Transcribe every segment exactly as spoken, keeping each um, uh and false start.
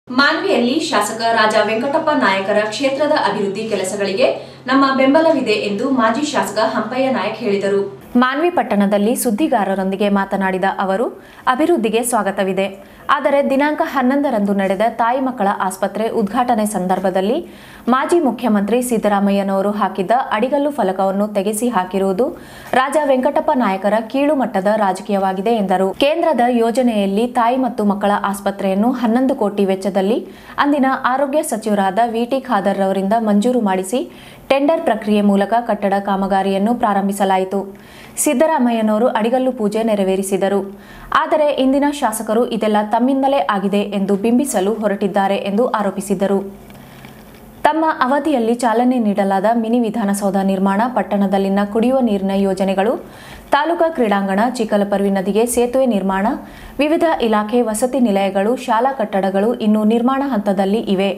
ಮಾನ್ವಿಯಲ್ಲಿ ಶಾಸಕ ರಾಜ ವೆಂಕಟಪ್ಪ ನಾಯಕರ ಕ್ಷೇತ್ರದ ಅಭಿವೃದ್ಧಿ ಕೆಲಸಗಳಿಗೆ ನಮ್ಮ ಬೆಂಬಲವಿದೆ ಎಂದು ಮಾಜಿ ಶಾಸಕ ಹಂಪಯ್ಯ ನಾಯಕ್ ಹೇಳಿದರು. ಮಾನ್ವಿ ಪಟ್ಟಣದಲ್ಲಿ ಸುದ್ದಿಗಾರರೊಂದಿಗೆ ಮಾತನಾಡಿದ ಅವರು, ಅಭಿವೃದ್ಧಿಗೆ ಸ್ವಾಗತವಿದೆ. ಆದರೆ ದಿನಾಂಕ ಹನ್ನೊಂದರಂದು ನಡೆದ ತಾಯಿ ಮಕ್ಕಳ ಆಸ್ಪತ್ರೆ ಉದ್ಘಾಟನೆ ಸಂದರ್ಭದಲ್ಲಿ ಮಾಜಿ ಮುಖ್ಯಮಂತ್ರಿ ಸಿದ್ದರಾಮಯ್ಯನವರು ಹಾಕಿದ್ದ ಅಡಿಗಲ್ಲು ಫಲಕವನ್ನು ತೆಗೆಸಿ ಹಾಕಿರುವುದು ರಾಜ ವೆಂಕಟಪ್ಪ ನಾಯಕರ ಕೀಳು ಮಟ್ಟದ ರಾಜಕೀಯವಾಗಿದೆ ಎಂದರು. ಕೇಂದ್ರದ ಯೋಜನೆಯಲ್ಲಿ ತಾಯಿ ಮತ್ತು ಮಕ್ಕಳ ಆಸ್ಪತ್ರೆಯನ್ನು ಹನ್ನೊಂದು ಕೋಟಿ ವೆಚ್ಚದಲ್ಲಿ ಅಂದಿನ ಆರೋಗ್ಯ ಸಚಿವರಾದ ವಿಟಿ ಖಾದರ್ ಅವರಿಂದ ಮಂಜೂರು ಮಾಡಿಸಿ ಟೆಂಡರ್ ಪ್ರಕ್ರಿಯೆ ಮೂಲಕ ಕಟ್ಟಡ ಕಾಮಗಾರಿಯನ್ನು ಪ್ರಾರಂಭಿಸಲಾಯಿತು. ಸಿದ್ದರಾಮಯ್ಯನವರು ಅಡಿಗಲ್ಲು ಪೂಜೆ ನೆರವೇರಿಸಿದರು. ಆದರೆ ಇಂದಿನ ಶಾಸಕರು ಇದೆಲ್ಲ ತಮ್ಮಿಂದಲೇ ಆಗಿದೆ ಎಂದು ಬಿಂಬಿಸಲು ಹೊರಟಿದ್ದಾರೆ ಎಂದು ಆರೋಪಿಸಿದರು. ತಮ್ಮ ಅವಧಿಯಲ್ಲಿ ಚಾಲನೆ ನೀಡಲಾದ ಮಿನಿ ವಿಧಾನಸೌಧ ನಿರ್ಮಾಣ, ಪಟ್ಟಣದಲ್ಲಿನ ಕುಡಿಯುವ ನೀರಿನ ಯೋಜನೆಗಳು, ತಾಲೂಕಾ ಕ್ರೀಡಾಂಗಣ, ಚಿಕ್ಕಲಪರ್ವಿ ನದಿಗೆ ಸೇತುವೆ ನಿರ್ಮಾಣ, ವಿವಿಧ ಇಲಾಖೆ ವಸತಿ ನಿಲಯಗಳು, ಶಾಲಾ ಕಟ್ಟಡಗಳು ಇನ್ನೂ ನಿರ್ಮಾಣ ಹಂತದಲ್ಲಿ ಇವೆ.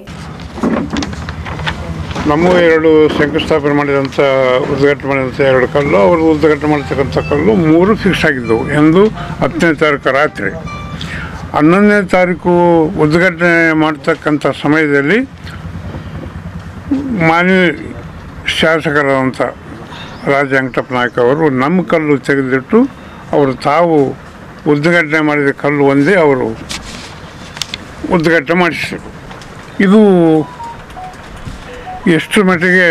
ನಮ್ಮ ಎರಡು ಶಂಕುಸ್ಥಾಪನೆ ಮಾಡಿದಂಥ ಉದ್ಘಾಟನೆ ಮಾಡಿದಂಥ ಎರಡು ಕಲ್ಲು, ಅವರು ಉದ್ಘಾಟನೆ ಮಾಡ್ತಕ್ಕಂಥ ಕಲ್ಲು ಮೂರು ಫಿಕ್ಸ್ ಆಗಿದ್ದವು ಎಂದು ಹತ್ತನೇ ತಾರೀಕು ರಾತ್ರಿ. ಹನ್ನೊಂದನೇ ತಾರೀಕು ಉದ್ಘಾಟನೆ ಮಾಡ್ತಕ್ಕಂಥ ಸಮಯದಲ್ಲಿ ಮಾನ್ಯ ಶಾಸಕರಾದಂಥ ರಾಜ ವೆಂಕಟಪ್ಪ ನಾಯಕ್ ಅವರು ನಮ್ಮ ಕಲ್ಲು ತೆಗೆದಿಟ್ಟು ಅವರು ತಾವು ಉದ್ಘಾಟನೆ ಮಾಡಿದ ಕಲ್ಲು ಒಂದೇ ಅವರು ಉದ್ಘಾಟನೆ ಮಾಡಿಸಿದರು. ಇದು ಎಷ್ಟು ಮಟ್ಟಿಗೆ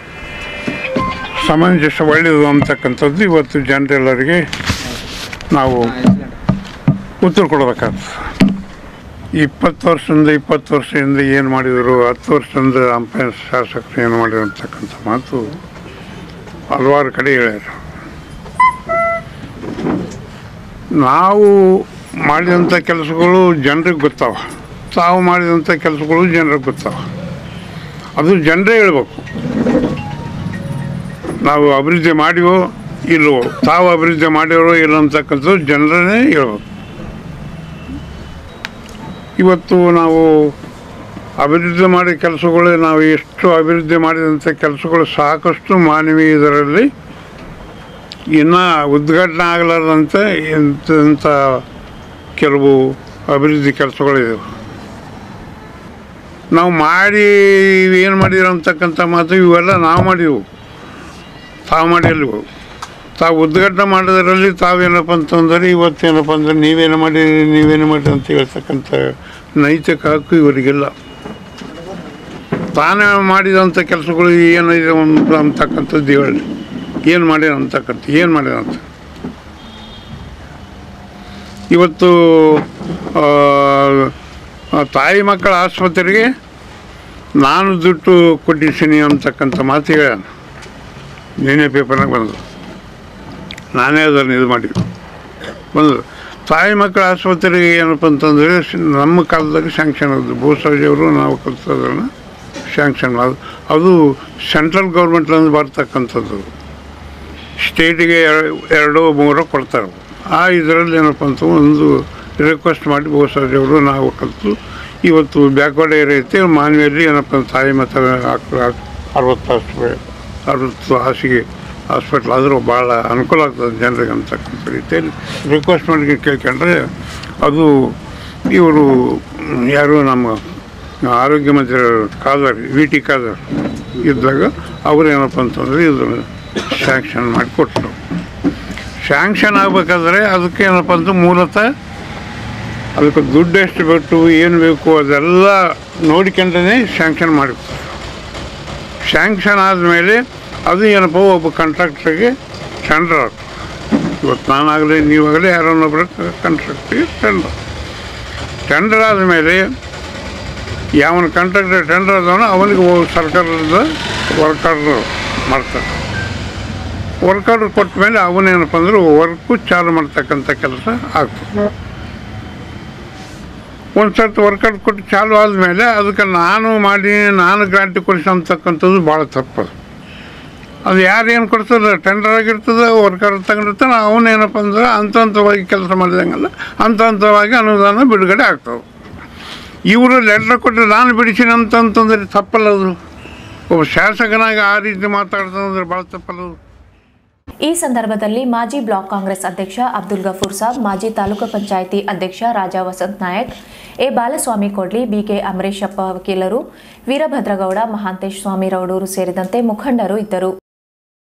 ಸಮಂಜಸ ಒಳ್ಳೆಯದು ಅಂತಕ್ಕಂಥದ್ದು ಇವತ್ತು ಜನರೆಲ್ಲರಿಗೆ ನಾವು ಉತ್ತರ ಕೊಡಬೇಕಾಗ್ತದೆ. ಇಪ್ಪತ್ತು ವರ್ಷದಿಂದ ಇಪ್ಪತ್ತು ವರ್ಷದಿಂದ ಏನು ಮಾಡಿದರು, ಹತ್ತು ವರ್ಷದಿಂದ ಹಂಪಯ್ಯ ಶಾಸಕರು ಏನು ಮಾಡಿದ್ರು ಅಂತಕ್ಕಂಥ ಮಾತು ಹಲವಾರು ಕಡೆ ಹೇಳ್ಯಾರ. ನಾವು ಮಾಡಿದಂಥ ಕೆಲಸಗಳು ಜನರಿಗೆ ಗೊತ್ತಾವ, ತಾವು ಮಾಡಿದಂಥ ಕೆಲಸಗಳು ಜನರಿಗೆ ಗೊತ್ತಾವ. ಅದು ಜನರೇ ಹೇಳ್ಬೇಕು, ನಾವು ಅಭಿವೃದ್ಧಿ ಮಾಡಿವೋ ಇಲ್ಲವೋ, ತಾವು ಅಭಿವೃದ್ಧಿ ಮಾಡಿರೋ ಇಲ್ಲ ಅಂತಕ್ಕಂಥದ್ದು ಜನರೇ ಹೇಳ್ಬೇಕು. ಇವತ್ತು ನಾವು ಅಭಿವೃದ್ಧಿ ಮಾಡಿದ ಕೆಲಸಗಳು, ನಾವು ಎಷ್ಟು ಅಭಿವೃದ್ಧಿ ಮಾಡಿದಂಥ ಕೆಲಸಗಳು ಸಾಕಷ್ಟು ಮಾನವೀಯ ಇದರಲ್ಲಿ ಇನ್ನೂ ಉದ್ಘಾಟನೆ ಆಗಲಾರ್ದಂಥ ಇಂಥ ಕೆಲವು ಅಭಿವೃದ್ಧಿ ಕೆಲಸಗಳಿವೆ. ನಾವು ಮಾಡಿ ಏನು ಮಾಡಿರೋ ಅಂತಕ್ಕಂಥ ಮಾತು ಇವೆಲ್ಲ ನಾವು ಮಾಡಿವು, ತಾವು ಮಾಡಿಲ್ವು. ತಾವು ಉದ್ಘಾಟನೆ ಮಾಡೋದರಲ್ಲಿ ತಾವೇನಪ್ಪ ಅಂತಂದರೆ ಇವತ್ತೇನಪ್ಪ ಅಂದ್ರೆ ನೀವೇನು ಮಾಡಿರಿ ನೀವೇನು ಮಾಡಿರಿ ಅಂತ ಹೇಳ್ತಕ್ಕಂಥ ನೈತಿಕ ಹಕ್ಕು ಇವರಿಗೆಲ್ಲ. ತಾನೇ ಮಾಡಿದಂಥ ಕೆಲಸಗಳು ಏನಿದೆ ಅಂತಕ್ಕಂಥದ್ದು ಹೇಳಿ, ಏನು ಮಾಡ್ಯಾರ ಅಂತಕ್ಕಂಥ ಏನು ಮಾಡ್ಯಾರ ಅಂತ. ಇವತ್ತು ತಾಯಿ ಮಕ್ಕಳ ಆಸ್ಪತ್ರೆಗೆ ನಾನು ದುಡ್ಡು ಕೊಟ್ಟಿದ್ದೀನಿ ಅಂತಕ್ಕಂಥ ಮಾತು ಹೇಳ ನಿನ್ನೆ ಪೇಪರ್ನಾಗ ಬಂದು ನಾನೇ ಅದನ್ನು ಇದು ಮಾಡಿದ್ದು ಬಂದು. ತಾಯಿ ಮಕ್ಕಳ ಆಸ್ಪತ್ರೆಗೆ ಏನಪ್ಪ ಅಂತಂದರೆ ನಮ್ಮ ಕಾಲದಾಗ ಸ್ಯಾಂಕ್ಷನ್ ಆದ್ದು, ಬೋಸರಾಜಿಯವರು ನಾವು ಕಲ್ತೋದನ್ನು ಸ್ಯಾಂಕ್ಷನ್ ಅದು ಅದು ಸೆಂಟ್ರಲ್ ಗೌರ್ಮೆಂಟ್ಲಿಂದ ಬರ್ತಕ್ಕಂಥದ್ದು. ಸ್ಟೇಟಿಗೆ ಎರಡು ಮೂರು ಕೊಡ್ತಾರೆ. ಆ ಇದರಲ್ಲಿ ಏನಪ್ಪ ಅಂತ ಒಂದು ರಿಕ್ವೆಸ್ಟ್ ಮಾಡಿ ಬೋಸರಾಜಿಯವರು ನಾವು ಕಲಿತು ಇವತ್ತು ಬ್ಯಾಕ್ವರ್ಡ್ ಏರಿಯಾ ಐತೆ ಮಾನ್ವಿಯಲ್ಲಿ ಏನಪ್ಪ ತಾಯಿ ಮತ್ತು ಅರವತ್ತು ಹಾಸ್ಪಿಟಲ್ ಅರವತ್ತು ಹಾಸಿಗೆ ಹಾಸ್ಪಿಟ್ಲ್ ಆದರೂ ಭಾಳ ಅನುಕೂಲ ಆಗ್ತದೆ ಜನರಿಗೆ ಅಂತಕ್ಕಂಥ ರೀತಿಯಲ್ಲಿ ರಿಕ್ವೆಸ್ಟ್ ಮಾಡಿ ಕೇಳ್ಕೊಂಡ್ರೆ ಅದು ಇವರು ಯಾರು ನಮ್ಮ ಆರೋಗ್ಯ ಮಂತ್ರಿ ಖಾದರ್ ವಿ ಟಿ ಖಾದರ್ ಇದ್ದಾಗ ಅವರು ಏನಪ್ಪ ಅಂತಂದರೆ ಇದನ್ನು ಸ್ಯಾಂಕ್ಷನ್ ಮಾಡಿಕೊಟ್ರು. ಸ್ಯಾಂಕ್ಷನ್ ಆಗಬೇಕಾದ್ರೆ ಅದಕ್ಕೆ ಏನಪ್ಪ ಅಂತ ಮೂಲತಃ ಅದಕ್ಕೆ ದುಡ್ಡು ಎಷ್ಟು ಬೇಕು ಏನು ಬೇಕು ಅದೆಲ್ಲ ನೋಡಿಕೊಂಡ್ರೆ ಸ್ಯಾಂಕ್ಷನ್ ಮಾಡಿರ್ತಾರೆ. ಸ್ಯಾಂಕ್ಷನ್ ಆದಮೇಲೆ ಅದು ಏನಪ್ಪ ಒಬ್ಬ ಕಾಂಟ್ರಾಕ್ಟ್ರಿಗೆ ಟೆಂಡರ್ ಆಗ್ತದೆ. ಇವತ್ತು ನಾನಾಗಲಿ ನೀವಾಗಲಿ ಯಾರನ್ನೊಬ್ಬರು ಕಾಂಟ್ರಾಕ್ಟ್ರಿಗೆ ಟೆಂಡರ್ ಟೆಂಡರ್ ಆದಮೇಲೆ ಯಾವನ ಕಾಂಟ್ರಾಕ್ಟರ್ ಟೆಂಡರ್ ಆದವನು ಅವನಿಗೆ ಸರ್ಕಾರದ ವರ್ಕ್ ಆರ್ಡ್ರ್ ಮಾಡ್ತಾರೆ. ವರ್ಕ್ ಆರ್ಡ್ರ್ ಕೊಟ್ಟ ಮೇಲೆ ಅವನೇನಪ್ಪ ಅಂದ್ರೆ ವರ್ಕು ಚಾಲು ಮಾಡ್ತಕ್ಕಂಥ ಕೆಲಸ ಆಗ್ತದೆ. ಒಂದು ಸರ್ತಿ ವರ್ಕೌಟ್ ಕೊಟ್ಟು ಚಾಲು ಆದಮೇಲೆ ಅದಕ್ಕೆ ನಾನು ಮಾಡಿ ನಾನು ಗ್ರಾಂಟಿ ಕೊಡಿಸಿ ಅಂತಕ್ಕಂಥದ್ದು ಭಾಳ ತಪ್ಪದು. ಅದು ಯಾರೇನು ಕೊಡ್ತದೆ ಟೆಂಡರ್ ಆಗಿರ್ತದೆ, ವರ್ಕರ್ ತಗೊಂಡಿರ್ತಾನೆ, ಅವನೇನಪ್ಪ ಅಂದ್ರೆ ಹಂತ ಹಂತವಾಗಿ ಕೆಲಸ ಮಾಡಿದಂಗಲ್ಲ ಹಂತ ಹಂತವಾಗಿ ಅನುದಾನ ಬಿಡುಗಡೆ ಆಗ್ತವೆ. ಇವರು ಲೆಟ್ರ್ ಕೊಟ್ಟರೆ ನಾನು ಬಿಡಿಸಿನ ಅಂತಂತಂದ್ರೆ ತಪ್ಪಲ್ಲ. ಅದು ಒಬ್ಬ ಶಾಸಕನಾಗಿ ಆ ರೀತಿ ಮಾತಾಡ್ತಂದ್ರೆ ಭಾಳ ತಪ್ಪಲ್ಲ. ಈ ಸಂದರ್ಭದಲ್ಲಿ ಮಾಜಿ ಬ್ಲಾಕ್ ಕಾಂಗ್ರೆಸ್ ಅಧ್ಯಕ್ಷ ಅಬ್ದುಲ್ ಗಫೂರ್ ಸಾಬ್, ಮಾಜಿ ತಾಲೂಕು ಪಂಚಾಯಿತಿ ಅಧ್ಯಕ್ಷ ರಾಜಾ ವಸಂತ್ ನಾಯಕ್, ಎ ಬಾಲಸ್ವಾಮಿ ಕೊಡ್ಲಿ, ಬಿಕೆ ಅಮರೇಶಪ್ಪ ವಕೀಲರು, ವೀರಭದ್ರಗೌಡ, ಮಹಾಂತೇಶ್ ಸ್ವಾಮಿ ರೌಡೂರು ಸೇರಿದಂತೆ ಮುಖಂಡರು ಇದ್ದರು.